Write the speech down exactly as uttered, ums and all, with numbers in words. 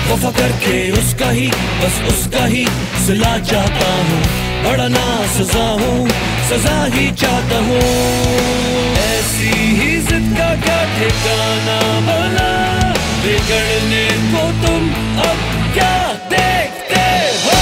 वफा करके उसका ही, बस उसका ही सिला चाहता हूँ। बड़ा ना सजा हूँ, सजा ही चाहता हूँ। ऐसी ही जिद का क्या ठिकाना भला, बिगड़ने को तुम अब क्या देखते हो।